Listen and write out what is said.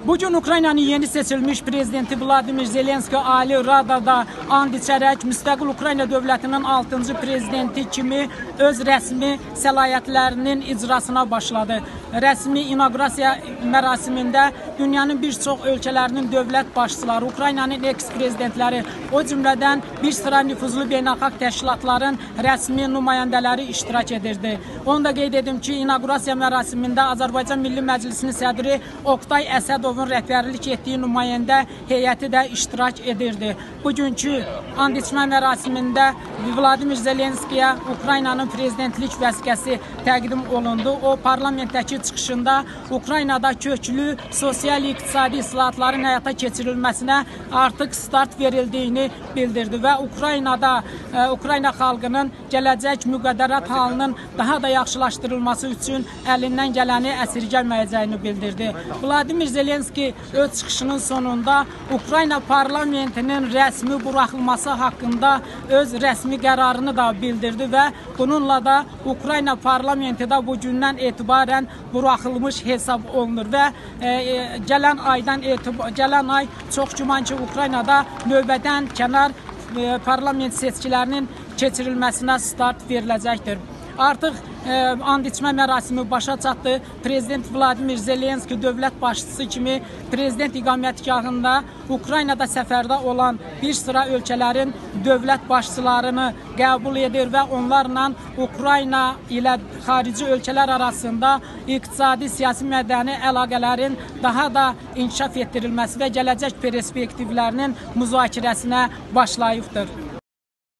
Bugün Ukraynanın yeni seçilmiş prezidenti Vladimir Zelenski Ali Radada and içərək müstəqil Ukrayna dövlətinin 6-cı prezidenti kimi öz rəsmi səlahiyyətlərinin icrasına başladı. Rəsmi inaugurasiya mərasimində dünyanın bir çox ölkələrinin dövlət başçıları, Ukraynanın eks-prezidentləri, o cümlədən bir sıra nüfuzlu beynəlxalq təşkilatların rəsmi nümayəndələri iştirak edirdi. Onu da qeyd edim ki, inaugurasiya mərasimində Azərbaycan Milli Məclisinin sədri Oktay Əsədovun rəhbərlik etdiyi nümayəndə heyəti də iştirak edirdi. Bugünkü and içmə mərasimində Vladimir Zelenskiyə Ukraynanın prezidentlik vəsiqəsi təqdim olundu. O, parlamentdəki çıxışında Ukraynada köklü sosial-iqtisadi islahatların həyata keçirilməsinə artıq start verildiyini bildirdi və Ukrayna xalqının gələcək müqəddərat halının daha da yaxşılaşdırılması üçün əlindən gələni əsirgəməyəcəyini bildirdi. Vladimir Zelenski öz çıxışının sonunda Ukrayna parlamentinin rəsmi buraxılması haqqında öz rəsmi qərarını da bildirdi və bununla da Ukrayna parlamenti də bu gündən etibarən buraxılmış hesab olunur və gələn ay çox güman ki, Ukraynada növbədən kənar parlament seçkilərinin keçirilməsinə start veriləcəkdir. Artıq and içmə mərasimi başa çatdı. Prezident Vladimir Zelenski dövlət başçısı kimi prezident iqamətgahında Ukraynada səfərdə olan bir sıra ölkələrin dövlət başçılarını qəbul edir və onlarla Ukrayna ilə xarici ölkələr arasında iqtisadi, siyasi, mədəni əlaqələrin daha da inkişaf etdirilməsi və gələcək perspektivlərinin müzakirəsinə başlayıbdır.